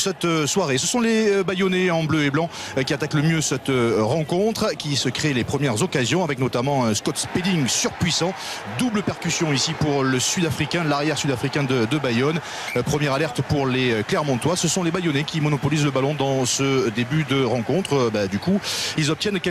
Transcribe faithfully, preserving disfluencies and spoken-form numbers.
cette soirée. Ce sont les Bayonnais en bleu et blanc qui attaquent le mieux cette rencontre, qui se créent les premières occasions avec notamment Scott Spedding surpuissant. Double percussion ici pour le Sud-Africain, l'arrière sud-africain de, de Bayonne. Première alerte pour les Clermontois. Ce sont les Bayonnais qui monopolisent le ballon dans ce début de rencontre. Bah, du coup, ils obtiennent